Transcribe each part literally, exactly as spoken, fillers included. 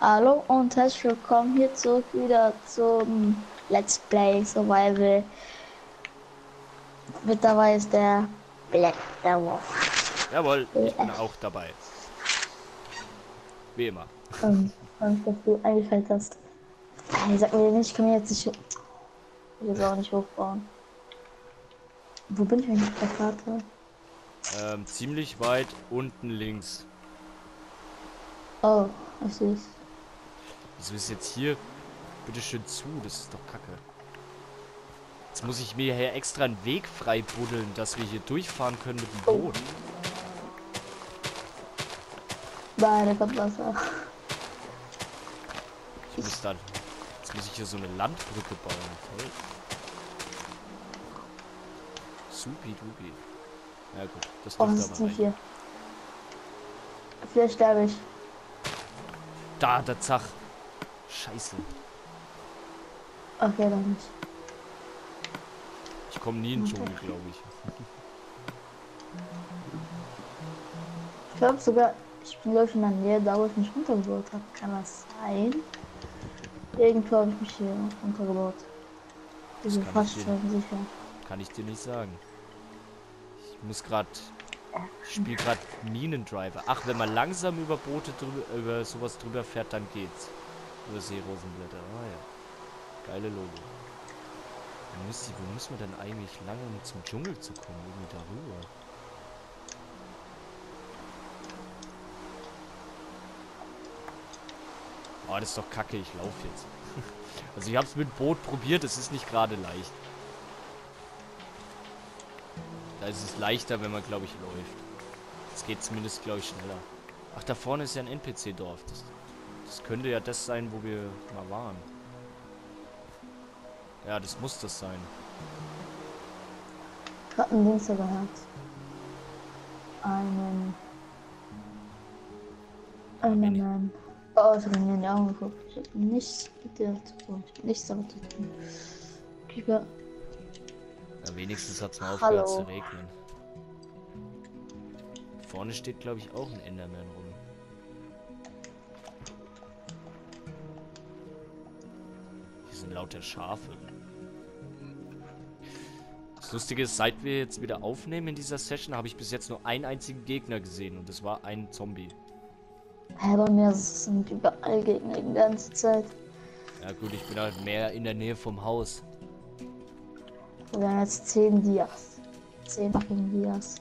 Hallo und herzlich willkommen hier zurück wieder zum Let's Play Survival. Mit dabei ist der Black Devil. Jawohl, ich bin auch dabei. Wie immer. Ähm, und dass du eingefällt hast. Ey, sag mir nicht, ich kann mir jetzt nicht. Ich will das auch nicht hochbauen. Wo bin ich eigentlich auf der Karte? Ähm, ziemlich weit unten links. Oh, ich sehe es. Wieso ist jetzt hier bitte schön zu? Das ist doch kacke. Jetzt muss ich mir hier extra einen Weg frei buddeln, dass wir hier durchfahren können mit dem Boot. Nein, da kommt Wasser. Ich muss dann. Jetzt muss ich hier so eine Landbrücke bauen. Toll. Supi-dupi. Ja gut, das Oh, dürfte was ist aber denn hier? rein. Vielleicht sterbe ich. Da, der Zach. Scheiße. Okay, dann nicht. Ich komme nie in den Dschungel, glaube ich. Ich glaube sogar, ich bin glaube ich in der Nähe, da wo ich mich runtergebaut habe. Kann das sein? Irgendwo habe ich mich hier runtergebaut. Ich bin kann fast ich schon sicher. Kann ich dir nicht sagen. Ich muss gerade. Ich spiele gerade Minendriver. Ach, wenn man langsam über Boote drüber, über sowas drüber fährt, dann geht's. Über Seerosenblätter. Ah ja. Geile Logo. Wo muss, die, wo muss man denn eigentlich lang, um zum Dschungel zu kommen? Irgendwie darüber. Oh, das ist doch kacke. Ich laufe jetzt. Also ich habe es mit Boot probiert. Es ist nicht gerade leicht. Da ist es leichter, wenn man, glaube ich, läuft. Es geht zumindest, glaube ich, schneller. Ach, da vorne ist ja ein N P C-Dorf. Das, das könnte ja das sein, wo wir mal waren. Ja, das muss das sein. Ich habe einen Dings gehört. Einen. Einen Mann. Oh, ich habe mir in die Augen geguckt. Ich habe nichts mit dir zu tun. Ich habe nichts damit zu tun. Lieber. Ja, wenigstens hat es mal aufgehört Hallo. zu regnen. Vorne steht, glaube ich, auch ein Enderman rum. Hier sind lauter Schafe. Das Lustige ist, seit wir jetzt wieder aufnehmen in dieser Session, habe ich bis jetzt nur einen einzigen Gegner gesehen. Und das war ein Zombie. Hä, bei mir sind überall Gegner die ganze Zeit. Ja gut, ich bin halt mehr in der Nähe vom Haus. Wir haben jetzt zehn Dias. zehn fucking Dias.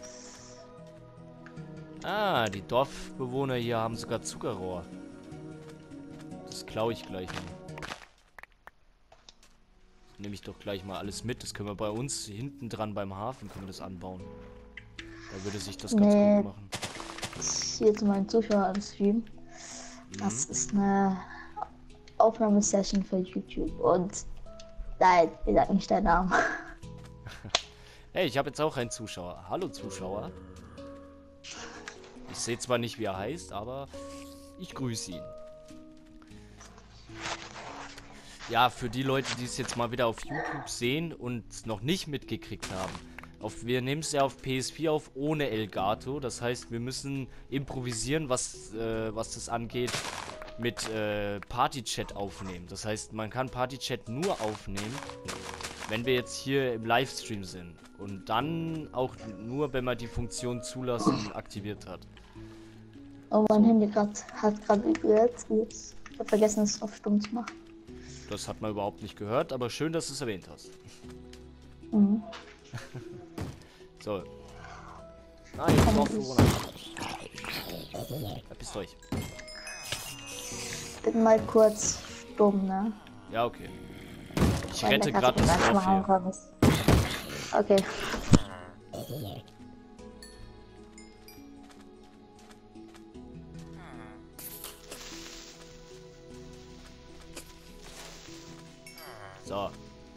Ah, die Dorfbewohner hier haben sogar Zuckerrohr. Das klaue ich gleich mal. Das nehme ich doch gleich mal alles mit. Das können wir bei uns hinten dran beim Hafen können wir das anbauen. Da würde sich das ganz Nee. gut machen. Hier zu meinen Zuschauern Stream. Das ist eine Aufnahmesession für YouTube und nein, ich sag nicht deinen Namen. Hey, ich habe jetzt auch einen Zuschauer. Hallo Zuschauer. Ich sehe zwar nicht, wie er heißt, aber ich grüße ihn. Ja, für die Leute, die es jetzt mal wieder auf YouTube sehen und noch nicht mitgekriegt haben. Auf, wir nehmen es ja auf P S vier auf ohne Elgato. Das heißt, wir müssen improvisieren, was, äh, was das angeht, mit äh, Party-Chat aufnehmen. Das heißt, man kann Party-Chat nur aufnehmen, wenn wir jetzt hier im Livestream sind. Und dann auch nur, wenn man die Funktion zulassen aktiviert hat. Oh, mein Handy grad, hat gerade vibriert. Ich habe vergessen, es auf stumm zu machen. Das hat man überhaupt nicht gehört, aber schön, dass du es erwähnt hast. Mhm. So. Ah, jetzt drauf Corona. Ja, bist durch. Bin mal kurz stumm, ne? Ja, okay. Ich Weil rette der gerade Katze das einfach Dorf mal hier. angekommen ist. Okay. So.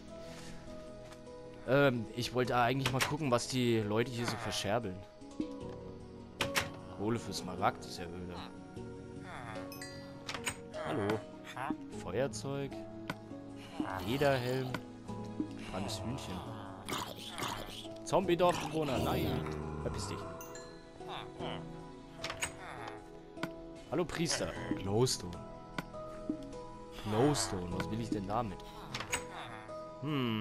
Ähm, ich wollte eigentlich mal gucken, was die Leute hier so verscherbeln. Kohle für Smaragd ist ja öde. Hallo. Feuerzeug. Lederhelm. Brandtes Hühnchen. Zombie-Dorfbewohner, nein. Verpiss dich. Hallo Priester. Glowstone. Glowstone, was will ich denn damit? Hm.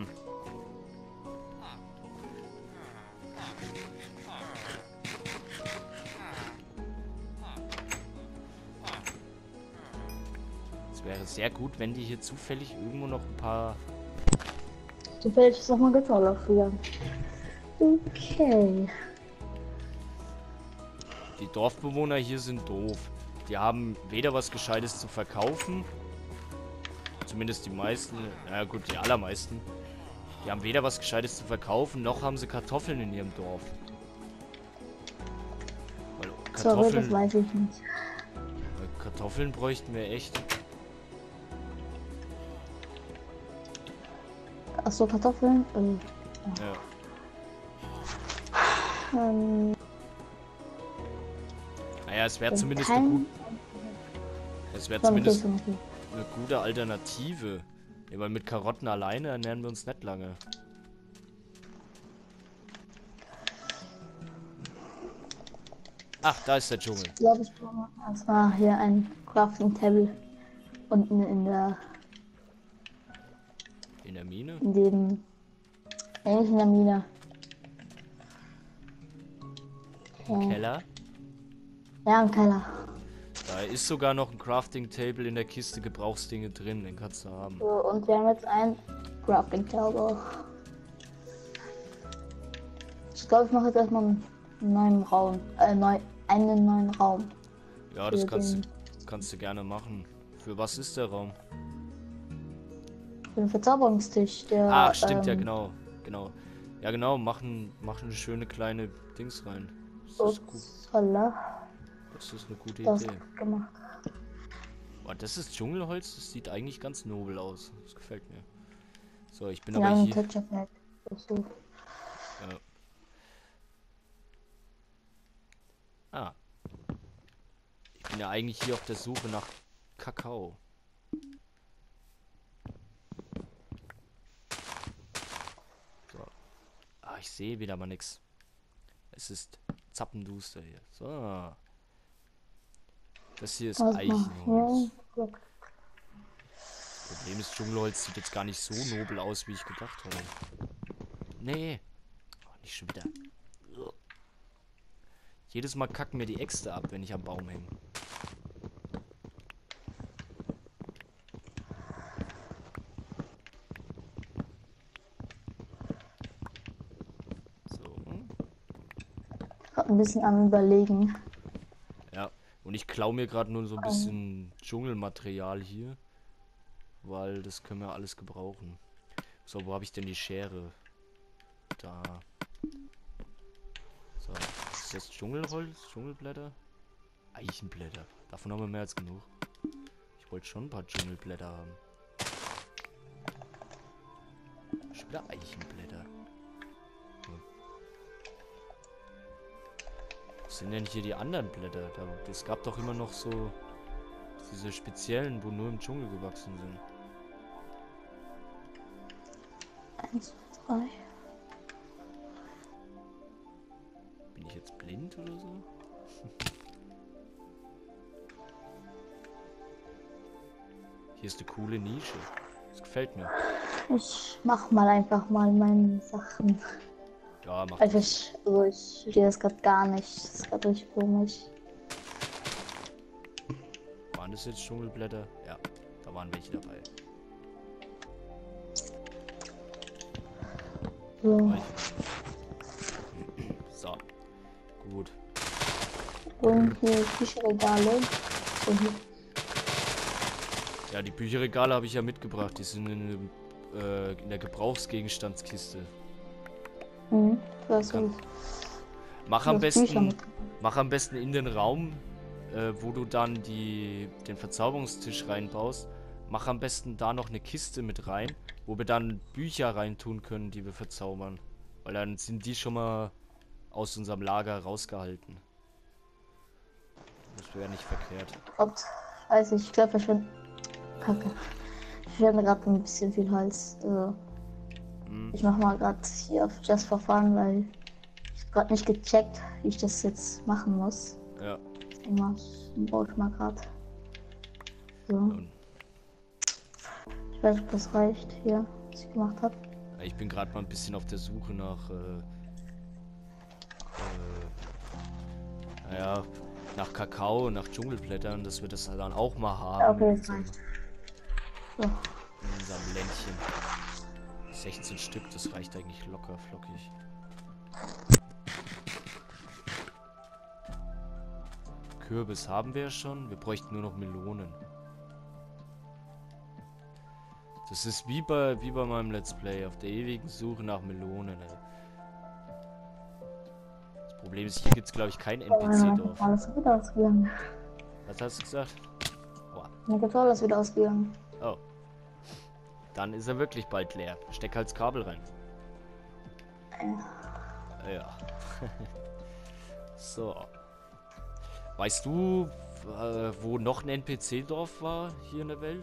Es wäre sehr gut, wenn die hier zufällig irgendwo noch ein paar... Zufällig ist noch mal Gitarre früher. Okay. Die Dorfbewohner hier sind doof. Die haben weder was Gescheites zu verkaufen. Zumindest die meisten. Na gut, die allermeisten. Die haben weder was Gescheites zu verkaufen, noch haben sie Kartoffeln in ihrem Dorf. Weil Sorry, das Kartoffeln, weiß ich nicht. weil Kartoffeln bräuchten wir echt. Achso, Kartoffeln. Äh, Ja. ähm, Naja, es wäre wenn zumindest kein- eine, gut, es wär Schon okay, zumindest schon okay. eine gute Alternative. Ja, weil mit Karotten alleine ernähren wir uns nicht lange. Ach, da ist der Dschungel. Ich glaube, ich brauche erstmal hier ein Crafting Table unten in der, In der Mine? in dem, eigentlich in der Mine. Im Ja. Keller? Ja, im Keller. Da ist sogar noch ein Crafting Table in der Kiste Gebrauchsdinge drin, den kannst du haben. So, und wir haben jetzt ein Crafting Table. Ich glaube, ich mache jetzt erstmal einen neuen Raum, äh, neu, einen neuen Raum. Ja, das Für kannst du, den- kannst du gerne machen. Für was ist der Raum? Für den Verzauberungstisch, der. Ah, stimmt, ja ähm, genau. Genau. Ja genau, machen, machen schöne kleine Dings rein. Das ist gut. Upsala, Das ist eine gute das Idee. ist gemacht. Boah, das ist Dschungelholz, das sieht eigentlich ganz nobel aus. Das gefällt mir. So, ich bin Ja, aber ein hier. Texture Pack. So. Ja. Ah. Ich bin ja eigentlich hier auf der Suche nach Kakao. So. Ah, ich sehe wieder mal nichts. Es ist zappenduster hier. So. Das hier ist Was mal Eichenholz. hier. Problem ist, Dschungelholz sieht jetzt gar nicht so nobel aus, wie ich gedacht habe. Nee. Oh, nicht schon wieder. Ugh. Jedes Mal kacken mir die Äxte ab, wenn ich am Baum hänge. So. Grad ein bisschen am Überlegen. Ja. Und ich klaue mir gerade nur so ein bisschen Dschungelmaterial hier. Weil das können wir alles gebrauchen. So, wo habe ich denn die Schere? Da. So. Ist das Dschungelholz? Dschungelblätter? Eichenblätter. Davon haben wir mehr als genug. Ich wollte schon ein paar Dschungelblätter haben. Schon wieder Eichenblätter. Hm. Was sind denn hier die anderen Blätter? Da, es gab doch immer noch so diese speziellen, wo nur im Dschungel gewachsen sind. Eins, zwei, drei. Bin ich jetzt blind oder so? Hier ist eine coole Nische. Das gefällt mir. Ich mach mal einfach mal meine Sachen. Ja, mach Also das. ich, also ich verstehe das gerade gar nicht. Das ist gerade richtig komisch. Waren das jetzt Dschungelblätter? Ja, da waren welche dabei. So, So. Gut. und hier Küchenregale. Und hier. Ja, die Bücherregale habe ich ja mitgebracht. Die sind in, dem, äh, in der Gebrauchsgegenstandskiste. Mhm, das Kann- ist Mach am das Bücher besten, mit. mach am besten in den Raum, äh, wo du dann die, den Verzauberungstisch reinbaust. Mach am besten da noch eine Kiste mit rein, wo wir dann Bücher reintun können, die wir verzaubern. Weil dann sind die schon mal aus unserem Lager rausgehalten. Das wäre nicht verkehrt. Gott, weiß ich, ich glaube, ich bin Kacke. Ich werde gerade ein bisschen viel Holz. Also, Hm. ich mache mal gerade hier auf Just for Fun, weil ich gerade nicht gecheckt, wie ich das jetzt machen muss. Ja. Immer baue ich mal gerade. So. Und Ich weiß nicht, ob das reicht hier, was ich gemacht habe. Ich bin gerade mal ein bisschen auf der Suche nach, äh, äh, naja, nach Kakao, nach Dschungelblättern, dass wir das dann auch mal haben. Ja, okay, in das unserem, reicht. So. in unserem Ländchen. sechzehn Stück, das reicht eigentlich locker flockig. Kürbis haben wir ja schon, wir bräuchten nur noch Melonen. Das ist wie bei, wie bei meinem Let's Play, auf der ewigen Suche nach Melonen. Ey. Das Problem ist, hier gibt es glaube ich kein N P C-Dorf. Alles wieder ausgegangen. Was hast du gesagt? Aua. Meine Controller ist wieder ausgegangen. Oh. Dann ist er wirklich bald leer. Steck halt das Kabel rein. Ja. Ja. So. Weißt du, äh, wo noch ein N P C-Dorf war hier in der Welt?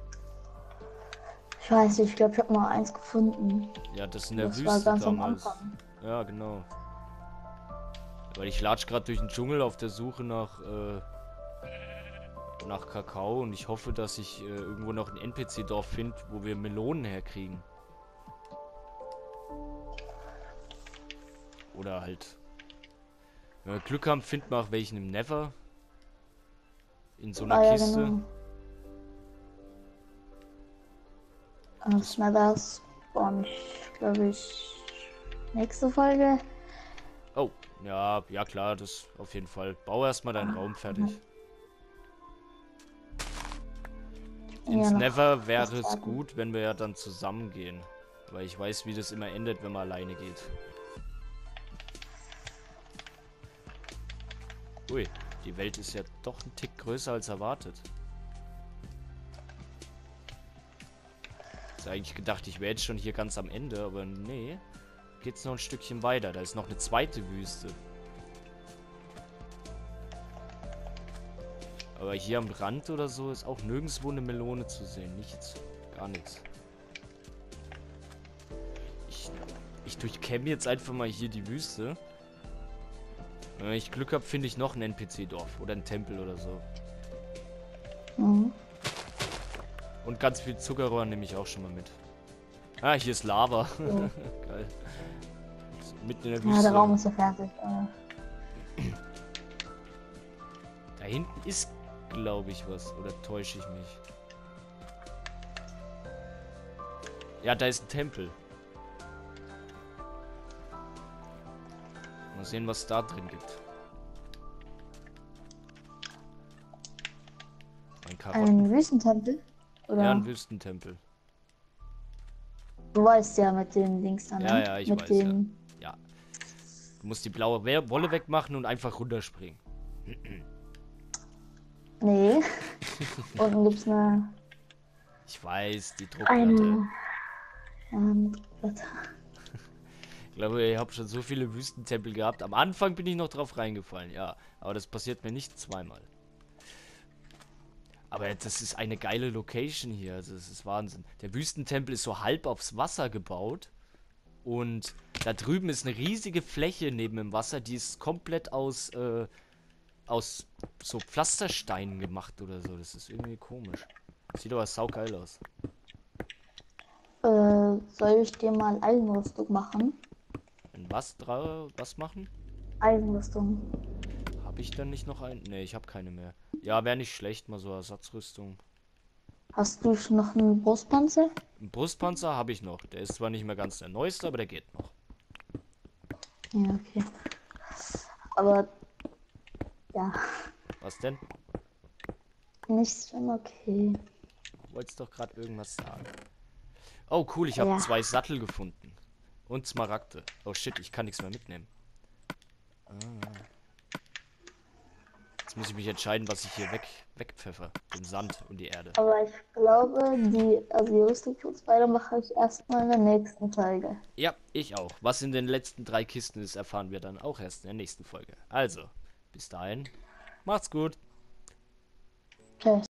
Ich weiß nicht, ich glaube, ich habe mal eins gefunden. Ja, das in der Das Wüste war ganz am damals. Anfang. Ja, genau. Weil ich latsch gerade durch den Dschungel auf der Suche nach, äh, nach Kakao und ich hoffe, dass ich äh, irgendwo noch ein N P C-Dorf finde, wo wir Melonen herkriegen. Oder halt, wenn wir Glück haben, finden wir auch welchen im Nether. In so einer Ah, ja, Kiste. genau. Das Nether spawn ich, glaube ich, nächste Folge. Oh, ja, ja klar, das auf jeden Fall. Bau erstmal deinen Raum fertig. Ins Ja, noch Nether wäre was es sagen. gut, wenn wir ja dann zusammen gehen. Weil ich weiß, wie das immer endet, wenn man alleine geht. Ui, die Welt ist ja doch ein Tick größer als erwartet. Ich habe eigentlich gedacht, ich wäre jetzt schon hier ganz am Ende, aber nee. Geht's noch ein Stückchen weiter. Da ist noch eine zweite Wüste. Aber hier am Rand oder so ist auch nirgendwo eine Melone zu sehen. Nichts. Gar nichts. Ich, ich durchkämme jetzt einfach mal hier die Wüste. Wenn ich Glück habe, finde ich noch ein N P C-Dorf. Oder einen Tempel oder so. Mhm. Und ganz viel Zuckerrohr nehme ich auch schon mal mit. Ah, hier ist Lava. Ja. Geil. So, mitten in der Ja, Wüste. der Raum ist ja fertig. Äh, Da hinten ist, glaube ich, was. Oder täusche ich mich? Ja, da ist ein Tempel. Mal sehen, was es da drin gibt. Ein Karotten. Ein Wüstentempel? Oder? Ja, ein Wüstentempel. Du weißt ja mit dem Dings dann, Ja, ne? ja, ich mit weiß, dem... Ja. Du musst die blaue We- Wolle wegmachen und einfach runterspringen. Nee. Unten gibt's eine... Ich weiß, die Druckplatte. Eine... Ähm, Druckplatte. Ich glaube, ich habe schon so viele Wüstentempel gehabt. Am Anfang bin ich noch drauf reingefallen, ja. Aber das passiert mir nicht zweimal. Aber das ist eine geile Location hier. Also das ist Wahnsinn. Der Wüstentempel ist so halb aufs Wasser gebaut. Und da drüben ist eine riesige Fläche neben dem Wasser. Die ist komplett aus, äh, aus so Pflastersteinen gemacht oder so. Das ist irgendwie komisch. Sieht aber saugeil aus. Äh, soll ich dir mal Eisenrüstung machen? Und was, dra was machen? Eisenrüstung. Habe ich dann nicht noch einen? Ne, ich habe keine mehr. Ja, wäre nicht schlecht, mal so Ersatzrüstung. Hast du schon noch einen Brustpanzer? Einen Brustpanzer habe ich noch. Der ist zwar nicht mehr ganz der neueste, aber der geht noch. Ja, okay. Aber... Ja, Was denn? nichts schon okay. Du wolltest doch gerade irgendwas sagen. Oh, cool, ich habe Ja. zwei Sattel gefunden. Und Smaragde. Oh shit, ich kann nichts mehr mitnehmen. Ah. Jetzt muss ich mich entscheiden, was ich hier weg, wegpfeffer. Den Sand und die Erde. Aber ich glaube, die, also die Rüstung für uns beide mache ich erstmal in der nächsten Folge. Ja, ich auch. Was in den letzten drei Kisten ist, erfahren wir dann auch erst in der nächsten Folge. Also, bis dahin, macht's gut. Tschüss.